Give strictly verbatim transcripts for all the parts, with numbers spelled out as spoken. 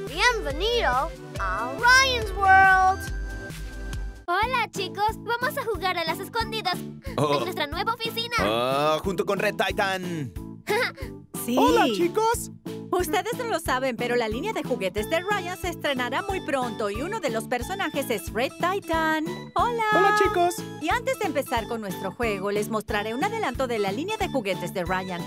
Bienvenido a Ryan's World. Hola, chicos. Vamos a jugar a las escondidas Oh. en nuestra nueva oficina. Ah, junto con Red Titan. Sí. ¡Hola, chicos! Ustedes no lo saben, pero la línea de juguetes de Ryan se estrenará muy pronto y uno de los personajes es Red Titan. ¡Hola! ¡Hola, chicos! Y antes de empezar con nuestro juego, les mostraré un adelanto de la línea de juguetes de Ryan.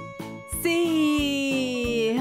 ¡Sí!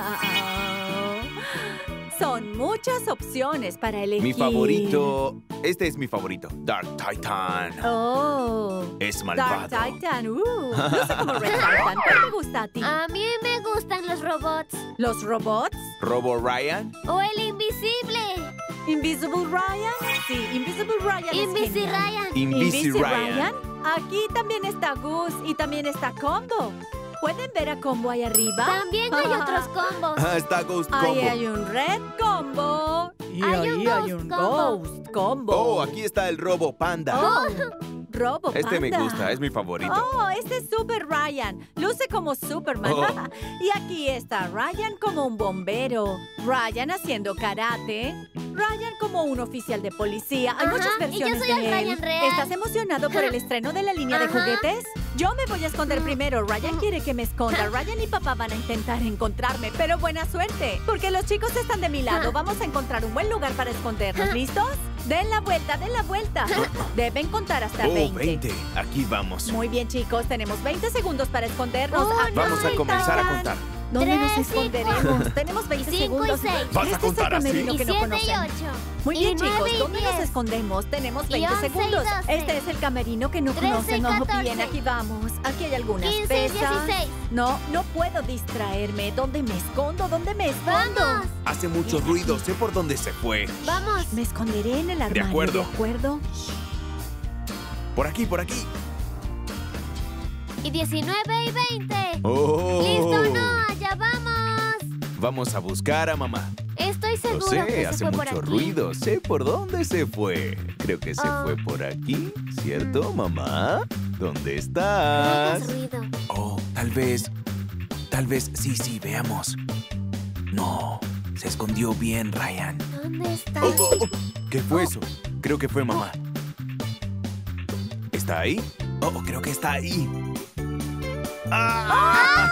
Son muchas opciones para elegir. Mi favorito. Este es mi favorito. Dark Titan. ¡Oh! Es malvado. Dark Titan. ¡Uh! No sé cómo Red Titan. ¿Cuál te gusta a ti? A mí me gustan los robots. ¿Los robots? ¿Robo Ryan? O el invisible. ¿Invisible Ryan? Sí, Invisible Ryan es Invisi genial. Ryan. Invisi Ryan. Aquí también está Gus y también está Combo. ¿Pueden ver a Combo ahí arriba? También hay otros combos. Ah, está Ghost Ahí Combo. hay un Red Combo. Y Hay ahí un hay Ghost un Combo. Ghost Combo. Oh, aquí está el Robo Panda. Oh, Robo Este me Panda. gusta, es mi favorito. Oh, este es Super Ryan. Luce como Superman. Oh. Y aquí está Ryan como un bombero. Ryan haciendo karate. Ryan como un oficial de policía. Hay Ajá, muchas y yo versiones soy de el él. Ryan real. ¿Estás emocionado por el estreno de la línea de Ajá. juguetes? Yo me voy a esconder primero. Ryan quiere que me esconda. Ryan y papá van a intentar encontrarme. Pero buena suerte, porque los chicos están de mi lado. Vamos a encontrar un buen lugar para escondernos. ¿Listos? Den la vuelta, den la vuelta. Deben contar hasta Oh, veinte. veinte. Aquí vamos. Muy bien, chicos. Tenemos veinte segundos para escondernos. Oh, Aquí Vamos a está. comenzar a contar. ¿Dónde nos Tres y esconderemos? Tenemos veinte cinco y segundos. seis. ¿Vas a Este contar es el así? camerino Y que no siete y conocen. ocho. Muy Y bien, nueve chicos. y ¿Dónde nos diez. escondemos? Tenemos Y veinte once y segundos. doce. Este es el camerino que no Trece y conocen. Oh, catorce. bien, aquí vamos. Aquí hay algunas quince y pesas. dieciséis. No, no puedo distraerme. ¿Dónde me escondo? ¿Dónde me escondo? ¡Vamos! Hace mucho ruido, sé por dónde se fue. ¡Vamos! Me esconderé en el armario. acuerdo. ¿De acuerdo? Por aquí, por aquí. Y diecinueve y veinte. Oh. ¡Listo, no! ¡Allá vamos! Vamos a buscar a mamá. Estoy Lo seguro sé, que se hace fue por mucho aquí. ruido. Sé por dónde se fue. Creo que se Oh. fue por aquí, ¿cierto, mamá? ¿Dónde No estás? hagas ruido. Oh, tal vez. Tal vez. Sí, sí, veamos. No, se escondió bien, Ryan. ¿Dónde está? Oh, oh, oh. ¿Qué fue eso? Creo que fue mamá. ¿Está ahí? Oh, creo que está ahí. ¡Ah!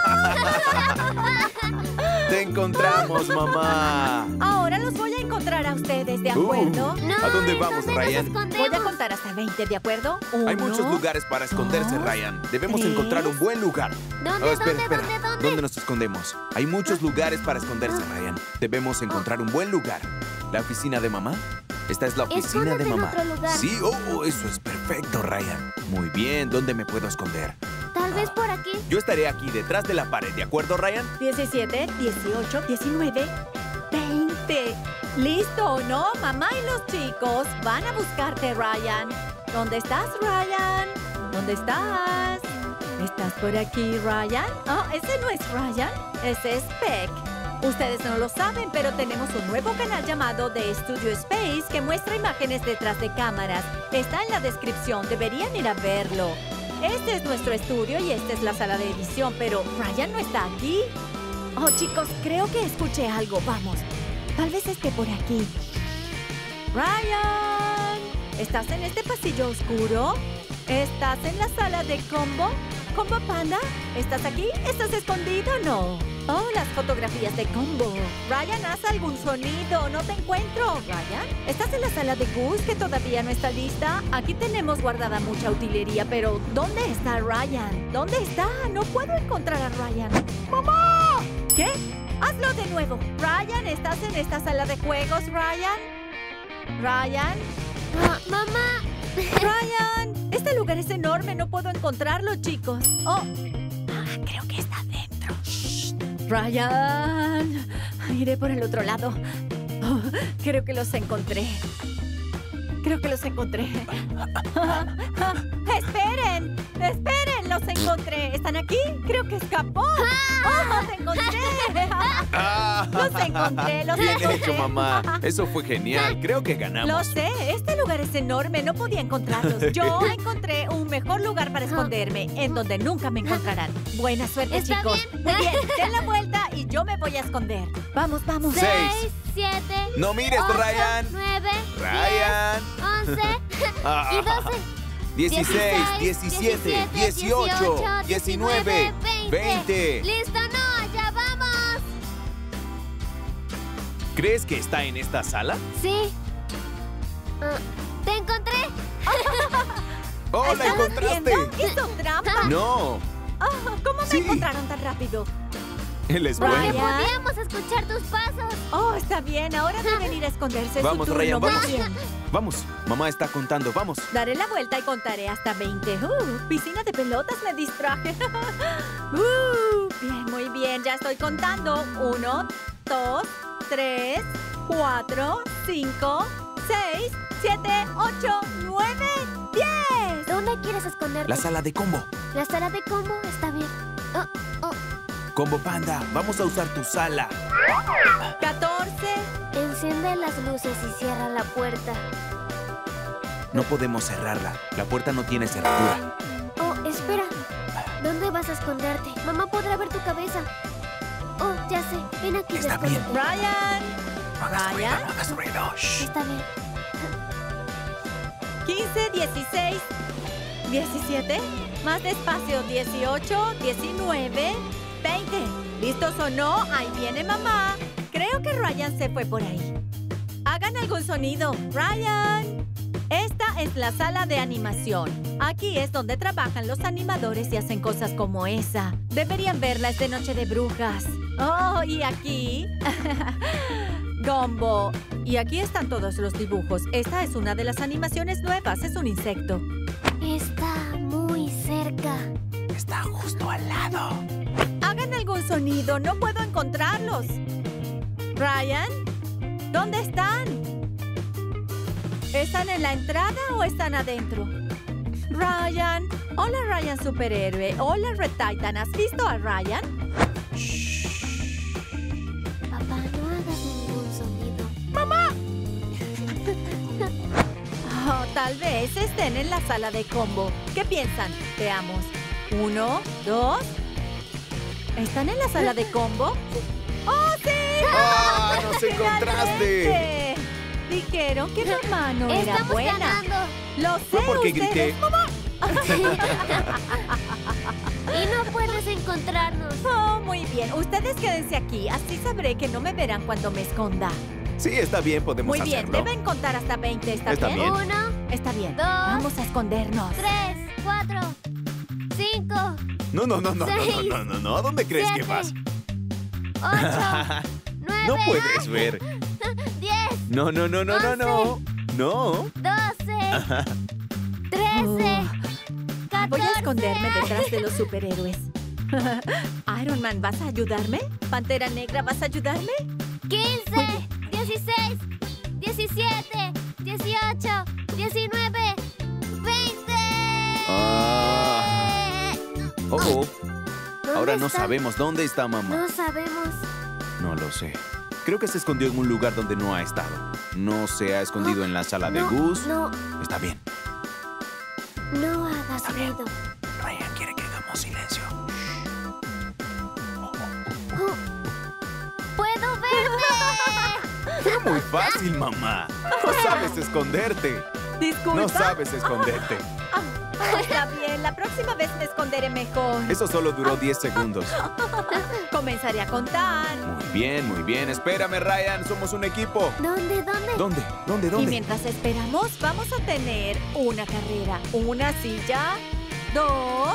¡Te encontramos, mamá! Ahora los voy a encontrar a ustedes, ¿de acuerdo? Uh, No, ¿A dónde ¿en vamos, dónde nos Ryan? escondemos? Voy a contar hasta veinte, ¿de acuerdo? Hay Uno, muchos lugares para esconderse, dos, Ryan. Debemos tres. encontrar un buen lugar. ¿Dónde, Oh, espera, dónde, espera. dónde, dónde? ¿Dónde nos escondemos? Hay muchos lugares para esconderse, Ryan. Debemos encontrar un buen lugar. ¿La oficina de mamá? Esta es la oficina Escóndete de en mamá. otro lugar. Sí, oh, oh, eso es perfecto, Ryan. Muy bien, ¿dónde me puedo esconder? Tal vez por aquí. Yo estaré aquí detrás de la pared, ¿de acuerdo, Ryan? diecisiete, dieciocho, diecinueve, veinte. ¿Listo, no? Mamá y los chicos van a buscarte, Ryan. ¿Dónde estás, Ryan? ¿Dónde estás? ¿Estás por aquí, Ryan? Oh, ese no es Ryan, ese es Peck. Ustedes no lo saben, pero tenemos un nuevo canal llamado The Studio Space que muestra imágenes detrás de cámaras. Está en la descripción, deberían ir a verlo. Este es nuestro estudio y esta es la sala de edición, pero Ryan no está aquí. Oh, chicos, creo que escuché algo. Vamos. Tal vez esté por aquí. Ryan, ¿estás en este pasillo oscuro? ¿Estás en la sala de Combo? ¿Combo Panda? ¿Estás aquí? ¿Estás escondido o no? Oh, las fotografías de Combo. Ryan, haz algún sonido. No te encuentro. Ryan, ¿estás en la sala de Gus que todavía no está lista? Aquí tenemos guardada mucha utilería, pero ¿dónde está Ryan? ¿Dónde está? No puedo encontrar a Ryan. ¡Mamá! ¿Qué? Hazlo de nuevo. Ryan, ¿estás en esta sala de juegos, Ryan? Ryan. Ah, ¡Mamá! Ryan, este lugar es enorme, no puedo encontrarlo, chicos. Oh, ah, creo que está dentro. Shh. Ryan, iré por el otro lado. Oh, creo que los encontré. Creo que los encontré. ¡Esperen! ¡Esperen! ¡Los encontré! ¿Están aquí? Creo que escapó. ¡Oh, los encontré! Ah. ¡Los encontré! ¡Los Bien encontré! hecho, mamá. Eso fue genial. Creo que ganamos. Lo sé. Este lugar es enorme. No podía encontrarlos. Yo encontré un mejor lugar para esconderme, en donde nunca me encontrarán. Buena suerte, Está chicos. bien. Muy bien. Den la vuelta y yo me voy a esconder. Vamos, vamos. Seis. Seis, siete, No mires, ocho, Ryan. nueve, Ryan. diez, once Ah. y doce. dieciséis, diecisiete, dieciocho, diecinueve, veinte. ¡Listo, no! ¡Ya vamos! ¿Crees que está en esta sala? Sí. Ah, ¡te encontré! ¡Oh, la ¿Están encontraste! viendo? ¡Hizo trampa! No, Oh, ¿cómo me Sí. encontraron tan rápido? él es Ryan. bueno. Podíamos escuchar tus pasos. Oh, está bien. Ahora deben ir a esconderse. Vamos, su turno. Ryan, Muy vamos. bien. Vamos, mamá está contando, vamos. Daré la vuelta y contaré hasta veinte. Uh, piscina de pelotas, me distraje. uh, bien, muy bien. Ya estoy contando. Uno, dos, tres, cuatro, cinco, seis, siete, ocho, nueve, diez. ¿Dónde quieres esconderte? La sala de combo. La sala de combo está bien. Oh, oh. Combo Panda, vamos a usar tu sala. catorce. Enciende las luces y cierra la puerta. No podemos cerrarla. La puerta no tiene cerradura. Oh, espera. ¿Dónde vas a esconderte? Mamá podrá ver tu cabeza. Oh, ya sé. Ven aquí. y Está bien. escóndete. Ryan. No hagas ruido, Ryan. no hagas ruido. Shh. Está bien. quince, dieciséis, diecisiete. Más despacio. dieciocho, diecinueve, veinte. ¿Listos o no? Ahí viene mamá. Creo que Ryan se fue por ahí. Hagan algún sonido. Ryan. Esta es la sala de animación. Aquí es donde trabajan los animadores y hacen cosas como esa. Deberían verla, es de Noche de Brujas. Oh, y aquí... Gumbo. Y aquí están todos los dibujos. Esta es una de las animaciones nuevas. Es un insecto. Está muy cerca. Está justo al lado. Hagan algún sonido. No puedo encontrarlos. Ryan, ¿dónde están? ¿Están en la entrada o están adentro? Ryan. Hola, Ryan superhéroe. Hola, Red Titan. ¿Has visto a Ryan? Papá, no hagas ningún sonido. Oh, tal vez estén en la sala de combo. ¿Qué piensan? Veamos. Uno, dos. ¿Están en la sala de combo? ¡Oh, sí! ¡Ah, nos encontraste! ¡Finalmente! Dijeron que mi mamá no era Estamos buena. ganando. Lo sé, Fue porque ustedes, grité. mamá. Y no puedes encontrarnos. Oh, muy bien. Ustedes quédense aquí. Así sabré que no me verán cuando me esconda. Sí, está bien, podemos Muy bien. hacerlo. Deben contar hasta veinte. ¿Está, Está bien? bien. Uno, Está bien. Dos. Vamos a escondernos. tres, cuatro, cinco, No, no, no, no, no, Seis. no, no, no, no. ¿A dónde crees que siete, vas? ocho, nueve, No puedes ver. diez, No, no, no, no, no, no. No. doce, trece, Ah, voy a catorce. esconderme detrás de los superhéroes. Iron Man, ¿vas a ayudarme? Pantera Negra, ¿vas a ayudarme? quince, dieciséis, diecisiete, dieciocho, diecinueve, veinte. Ah. Oh, oh. ¿Dónde Ahora no está? sabemos dónde está mamá. No sabemos. No lo sé. Creo que se escondió en un lugar donde no ha estado. No se ha escondido en la sala de No, Gus. No, Está bien. no hagas bien. ruido. Ryan quiere que hagamos silencio. Oh, ¡puedo verte! Fue muy fácil, mamá. No sabes esconderte. Disculpa. No sabes esconderte. Ah, está bien, la próxima vez me esconderé mejor. Eso solo duró diez segundos. Comenzaré a contar. Muy bien, muy bien. Espérame, Ryan. Somos un equipo. ¿Dónde, dónde? ¿Dónde? ¿Dónde? Y ¿Dónde? mientras esperamos, vamos a tener una carrera. Una silla, dos,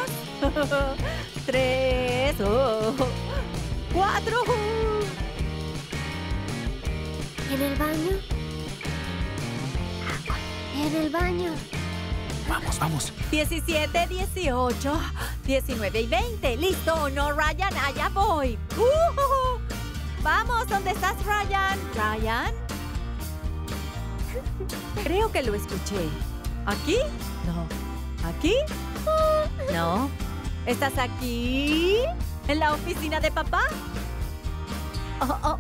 tres, oh, cuatro. ¿En el baño? En el baño. Vamos, vamos. diecisiete, dieciocho, diecinueve y veinte. ¿Listo o no, Ryan? Allá voy. Uh, Vamos, ¿dónde estás, Ryan? ¿Ryan? Creo que lo escuché. ¿Aquí? No. ¿Aquí? No. ¿Estás aquí? ¿En la oficina de papá? Oh, oh.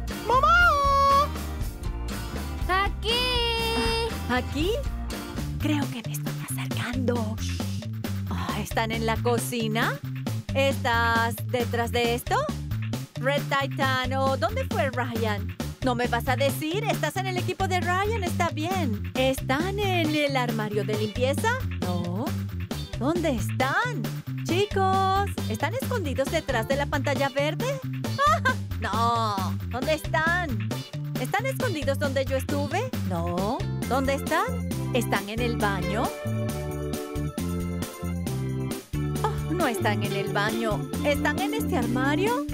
¡Aquí! ¿Aquí? Creo que me estoy acercando. Ah, ¿están en la cocina? ¿Estás detrás de esto? Red Titan, ¿o dónde fue Ryan? ¿No me vas a decir? ¿Estás en el equipo de Ryan? Está bien. ¿Están en el armario de limpieza? No. ¿Dónde están? Chicos, ¿están escondidos detrás de la pantalla verde? ¡Ah! No. ¿Dónde están? ¿Están escondidos donde yo estuve? No. ¿Dónde están? ¿Están en el baño? Oh, no están en el baño. ¿Están en este armario?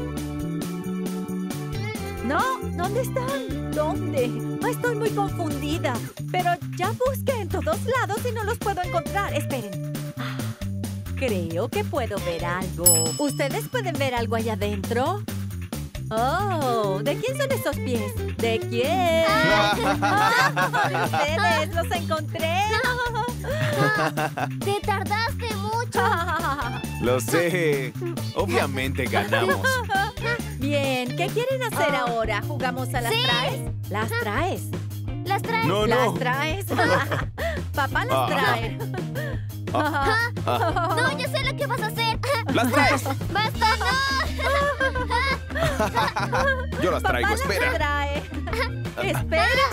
No, ¿dónde están? ¿Dónde? Ah, estoy muy confundida. Pero ya busqué en todos lados y no los puedo encontrar. Esperen. Ah, creo que puedo ver algo. ¿Ustedes pueden ver algo allá adentro? Oh, ¿de quién son esos pies? ¿De quién? ¡Ah! ¡De ustedes! ¡Los encontré! ¡Te tardaste mucho! Lo sé. Obviamente ganamos. Bien, ¿qué quieren hacer Oh. ahora? ¿Jugamos a las Sí. traes? ¿Las traes? ¿Las traes? No, ¿Las no. traes? Papá las Ah. trae. Ah, ah, No, ya sé lo que vas a hacer. ¡Las traes! ¡Basta, Yo las Papá traigo, las espera. trae. Espera.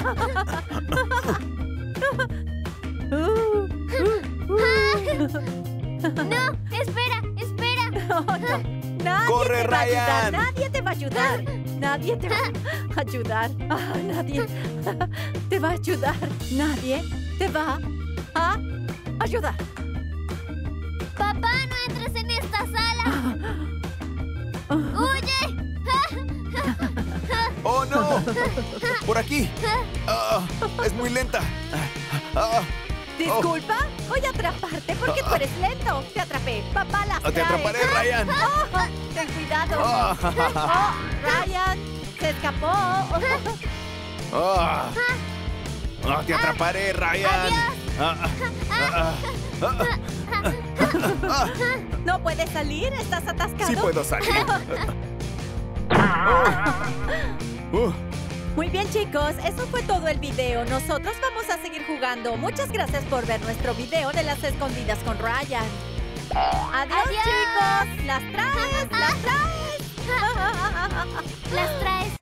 Uh, uh, uh. no! ¡Espera, espera! No, no. Nadie ¡Corre, te va a ayudar. Ryan! Nadie te va a ayudar. Nadie te va a ayudar. Ah, nadie te va a ayudar. Nadie te va a ayudar. ¡Papá, no entres en esta sala! ¡Huye! ¡Oh, no! ¡Por aquí! Ah, ¡es muy lenta! Ah, Disculpa, voy a atraparte porque tú eres lento. Te atrapé. Papá las ¡Te trae. atraparé, Ryan! Oh, ten cuidado. Ah. Oh, Ryan, se escapó. Ah. Ah, ¡te atraparé, Ryan! Ah, ah, ah, ah, ah. ¿No puedes salir? ¿Estás atascado? ¡Sí puedo salir! Uh. Muy bien, chicos, eso fue todo el video. Nosotros vamos a seguir jugando. Muchas gracias por ver nuestro video de las escondidas con Ryan. Adiós, Adiós. chicos. Las traes, las traes. ¡Las traes!